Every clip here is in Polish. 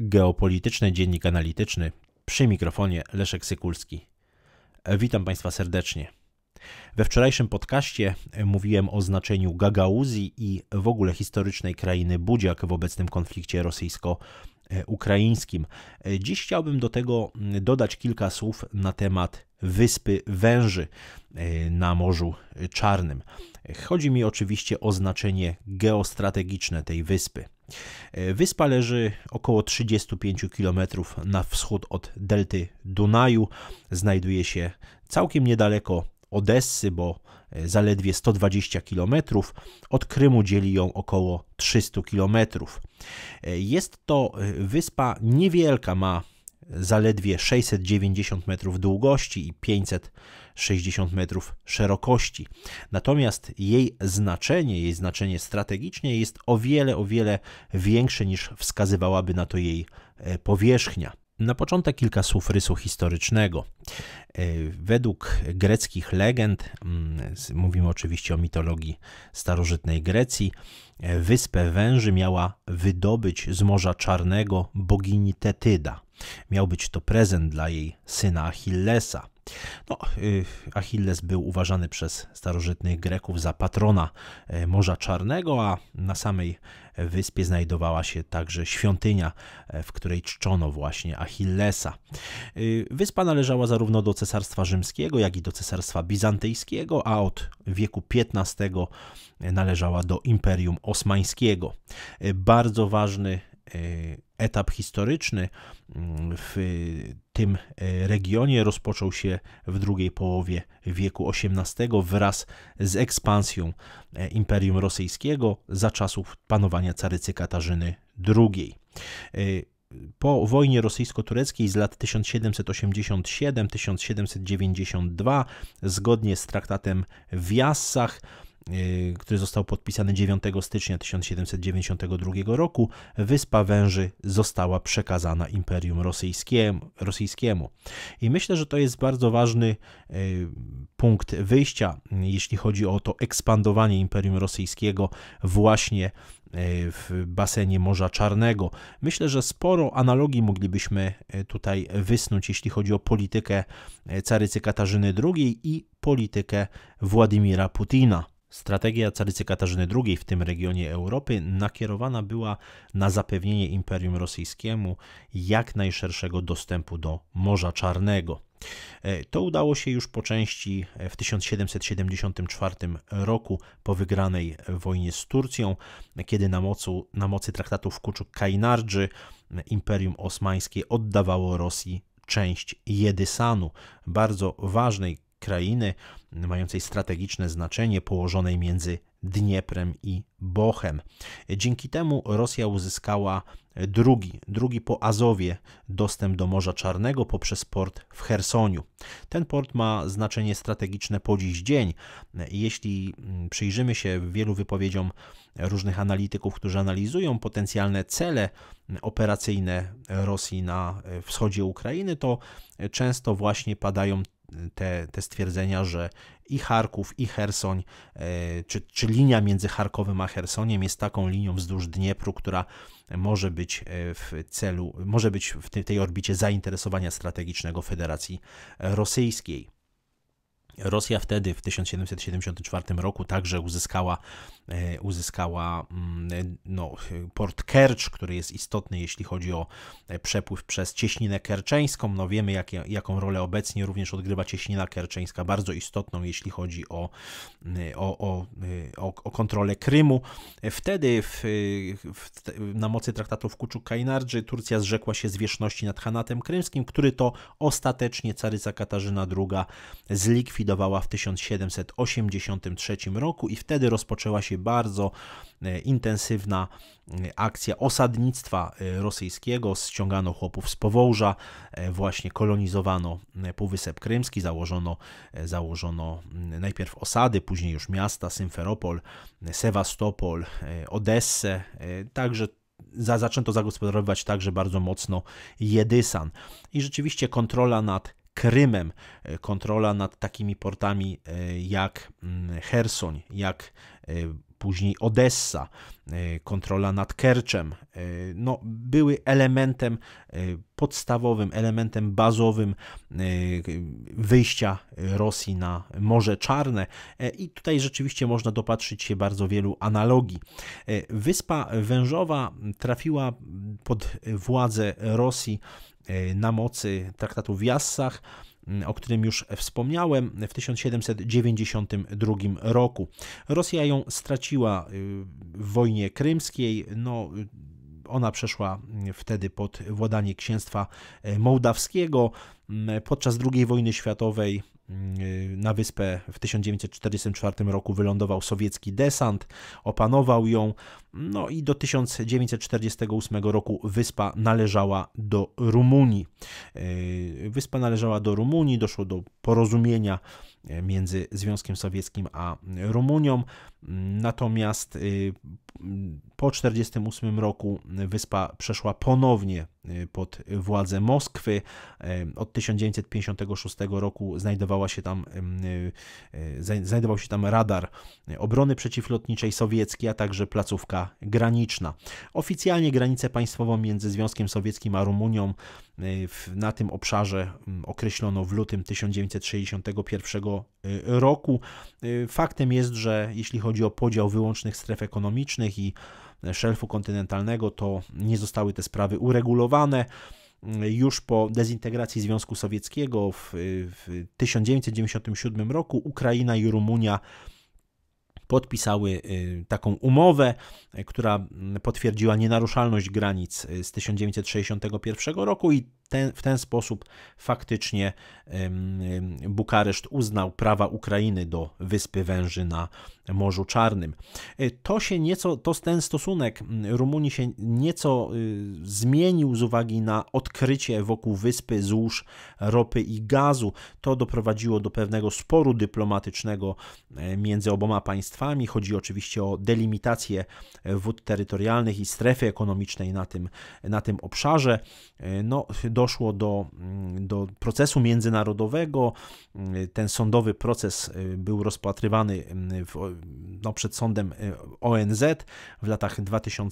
Geopolityczny Dziennik Analityczny, przy mikrofonie Leszek Sykulski. Witam Państwa serdecznie. We wczorajszym podcaście mówiłem o znaczeniu Gagauzji i w ogóle historycznej krainy Budziak w obecnym konflikcie rosyjsko-ukraińskim. Dziś chciałbym do tego dodać kilka słów na temat wyspy Węży na Morzu Czarnym. Chodzi mi oczywiście o znaczenie geostrategiczne tej wyspy. Wyspa leży około 35 km na wschód od delty Dunaju. Znajduje się całkiem niedaleko Odessy, bo zaledwie 120 km. Od Krymu dzieli ją około 300 km. Jest to wyspa niewielka, ma zaledwie 690 metrów długości i 560 metrów szerokości. Natomiast jej znaczenie strategiczne jest o wiele większe niż wskazywałaby na to jej powierzchnia. Na początek kilka słów rysu historycznego. Według greckich legend, mówimy oczywiście o mitologii starożytnej Grecji, wyspę Węży miała wydobyć z Morza Czarnego bogini Tetyda. Miał być to prezent dla jej syna Achillesa. Achilles był uważany przez starożytnych Greków za patrona Morza Czarnego, a na samej wyspie znajdowała się także świątynia, w której czczono właśnie Achillesa. Wyspa należała zarówno do Cesarstwa Rzymskiego, jak i do Cesarstwa Bizantyjskiego, a od wieku XV należała do Imperium Osmańskiego. Bardzo ważny etap historyczny w tym regionie rozpoczął się w drugiej połowie wieku XVIII wraz z ekspansją Imperium Rosyjskiego za czasów panowania carycy Katarzyny II. Po wojnie rosyjsko-tureckiej z lat 1787-1792 zgodnie z traktatem w Jassach, który został podpisany 9 stycznia 1792 roku, wyspa Węży została przekazana Imperium Rosyjskiemu. I myślę, że to jest bardzo ważny punkt wyjścia, jeśli chodzi o to ekspandowanie Imperium Rosyjskiego właśnie w basenie Morza Czarnego. Myślę, że sporo analogii moglibyśmy tutaj wysnuć, jeśli chodzi o politykę carycy Katarzyny II i politykę Władimira Putina. Strategia carycy Katarzyny II w tym regionie Europy nakierowana była na zapewnienie Imperium Rosyjskiemu jak najszerszego dostępu do Morza Czarnego. To udało się już po części w 1774 roku po wygranej wojnie z Turcją, kiedy na mocy traktatów Kuczuk-Kainardży Imperium Osmańskie oddawało Rosji część Jedysanu, bardzo ważnej krainy mającej strategiczne znaczenie, położonej między Dnieprem i Bochem. Dzięki temu Rosja uzyskała drugi po Azowie dostęp do Morza Czarnego poprzez port w Chersoniu. Ten port ma znaczenie strategiczne po dziś dzień. Jeśli przyjrzymy się wielu wypowiedziom różnych analityków, którzy analizują potencjalne cele operacyjne Rosji na wschodzie Ukrainy, to często właśnie padają te stwierdzenia, że i Charków, i Chersoń, czy linia między Charkowem a Chersoniem jest taką linią wzdłuż Dniepru, która może być w tej orbicie zainteresowania strategicznego Federacji Rosyjskiej. Rosja wtedy w 1774 roku także uzyskała port Kercz, który jest istotny, jeśli chodzi o przepływ przez Cieśninę Kerczeńską. Wiemy, jaką rolę obecnie również odgrywa Cieśnina Kerczeńska, bardzo istotną, jeśli chodzi o kontrolę Krymu. Wtedy na mocy traktatów Kuczuk-Kainardży Turcja zrzekła się zwierzchności nad Hanatem Krymskim, który to ostatecznie caryca Katarzyna II zlikwidowała w 1783 roku i wtedy rozpoczęła się bardzo intensywna akcja osadnictwa rosyjskiego. Ściągano chłopów z Powołża, właśnie kolonizowano Półwysep Krymski, założono najpierw osady, później już miasta, Symferopol, Sewastopol, Odessę, także zaczęto zagospodarowywać także bardzo mocno Jedysan. I rzeczywiście kontrola nad Krymem, kontrola nad takimi portami jak Chersoń, jak później Odessa, kontrola nad Kerczem, no, były elementem podstawowym, elementem bazowym wyjścia Rosji na Morze Czarne i tutaj rzeczywiście można dopatrzyć się bardzo wielu analogii. Wyspa Wężowa trafiła pod władzę Rosji na mocy traktatu w Jassach, o którym już wspomniałem, w 1792 roku. Rosja ją straciła w wojnie krymskiej, no, ona przeszła wtedy pod władanie księstwa mołdawskiego. Podczas II wojny światowej na wyspę w 1944 roku wylądował sowiecki desant, opanował ją, no i do 1948 roku wyspa należała do Rumunii. Wyspa należała do Rumunii, doszło do porozumienia między Związkiem Sowieckim a Rumunią, natomiast po 1948 roku wyspa przeszła ponownie pod władzę Moskwy. Od 1956 roku znajdował się tam radar obrony przeciwlotniczej sowieckiej, a także placówka graniczna. Oficjalnie granicę państwową między Związkiem Sowieckim a Rumunią na tym obszarze określono w lutym 1961 roku. Faktem jest, że jeśli chodzi o podział wyłącznych stref ekonomicznych i szelfu kontynentalnego, to nie zostały te sprawy uregulowane. Już po dezintegracji Związku Sowieckiego w 1997 roku Ukraina i Rumunia podpisały taką umowę, która potwierdziła nienaruszalność granic z 1961 roku i w ten sposób faktycznie Bukareszt uznał prawa Ukrainy do Wyspy Węży na Morzu Czarnym. Ten stosunek Rumunii się nieco zmienił z uwagi na odkrycie wokół wyspy złóż ropy i gazu. To doprowadziło do pewnego sporu dyplomatycznego między oboma państwami. Chodzi oczywiście o delimitację wód terytorialnych i strefy ekonomicznej na tym obszarze. No, doszło do procesu międzynarodowego. Ten sądowy proces był rozpatrywany przed sądem ONZ w latach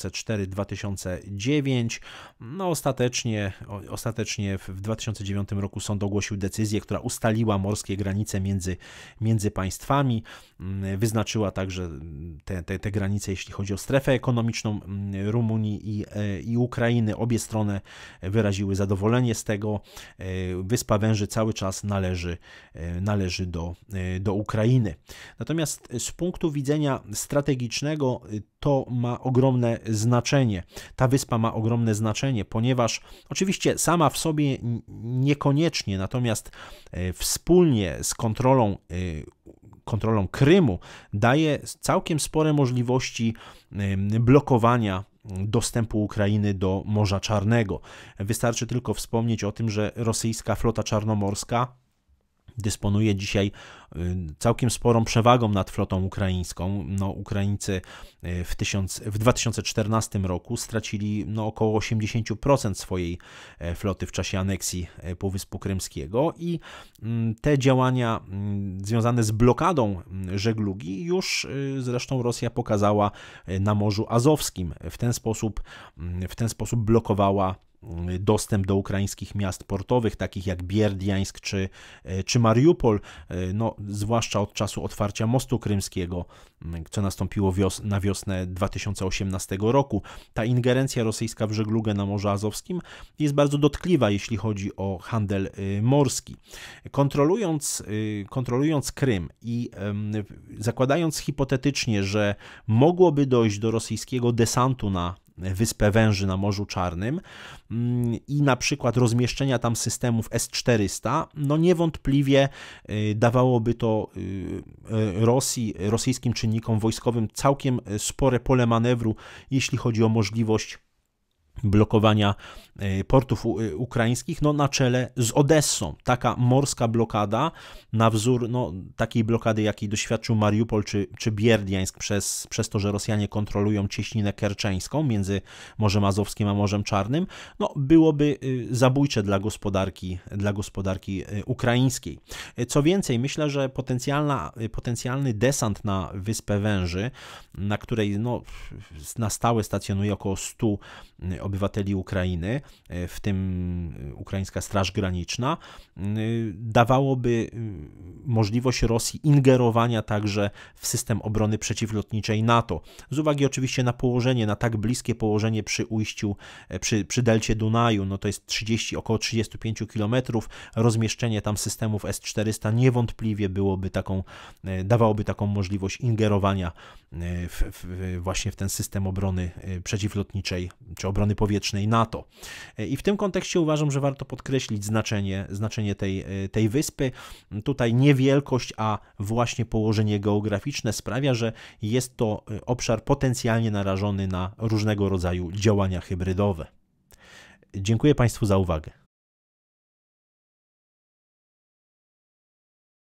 2004-2009. No, ostatecznie w 2009 roku sąd ogłosił decyzję, która ustaliła morskie granice między państwami. Wyznaczyła także te granice, jeśli chodzi o strefę ekonomiczną Rumunii i Ukrainy. Obie strony wyraziły zadowolenie z tego. Wyspa Węży cały czas należy do Ukrainy. Natomiast z punktu widzenia strategicznego to ma ogromne znaczenie. Ta wyspa ma ogromne znaczenie, ponieważ oczywiście sama w sobie niekoniecznie, natomiast wspólnie z kontrolą Krymu daje całkiem spore możliwości blokowania dostępu Ukrainy do Morza Czarnego. Wystarczy tylko wspomnieć o tym, że rosyjska flota czarnomorska dysponuje dzisiaj całkiem sporą przewagą nad flotą ukraińską. No, Ukraińcy w 2014 roku stracili około 80% swojej floty w czasie aneksji Półwyspu Krymskiego i te działania związane z blokadą żeglugi już zresztą Rosja pokazała na Morzu Azowskim. W ten sposób blokowała dostęp do ukraińskich miast portowych, takich jak Bierdiańsk czy Mariupol, zwłaszcza od czasu otwarcia mostu krymskiego, co nastąpiło na wiosnę 2018 roku. Ta ingerencja rosyjska w żeglugę na Morzu Azowskim jest bardzo dotkliwa, jeśli chodzi o handel morski. Kontrolując Krym i zakładając hipotetycznie, że mogłoby dojść do rosyjskiego desantu na Wyspę Węży na Morzu Czarnym i na przykład rozmieszczenia tam systemów S-400, niewątpliwie dawałoby to rosyjskim czynnikom wojskowym całkiem spore pole manewru, jeśli chodzi o możliwość blokowania portów ukraińskich, no na czele z Odessą. Taka morska blokada na wzór takiej blokady, jakiej doświadczył Mariupol czy Bierdiańsk przez to, że Rosjanie kontrolują cieśninę kerczeńską między Morzem Azowskim a Morzem Czarnym, no byłoby zabójcze dla gospodarki ukraińskiej. Co więcej, myślę, że potencjalny desant na Wyspę Węży, na której na stałe stacjonuje około 100 obywateli Ukrainy, w tym ukraińska Straż Graniczna, dawałoby możliwość Rosji ingerowania także w system obrony przeciwlotniczej NATO. Z uwagi oczywiście na położenie, na tak bliskie położenie przy ujściu, przy delcie Dunaju, no to jest około 35 km, rozmieszczenie tam systemów S-400 niewątpliwie dawałoby taką możliwość ingerowania właśnie w ten system obrony przeciwlotniczej czy obrony powietrznej NATO. I w tym kontekście uważam, że warto podkreślić znaczenie tej wyspy. Tutaj nie wielkość, a właśnie położenie geograficzne sprawia, że jest to obszar potencjalnie narażony na różnego rodzaju działania hybrydowe. Dziękuję Państwu za uwagę.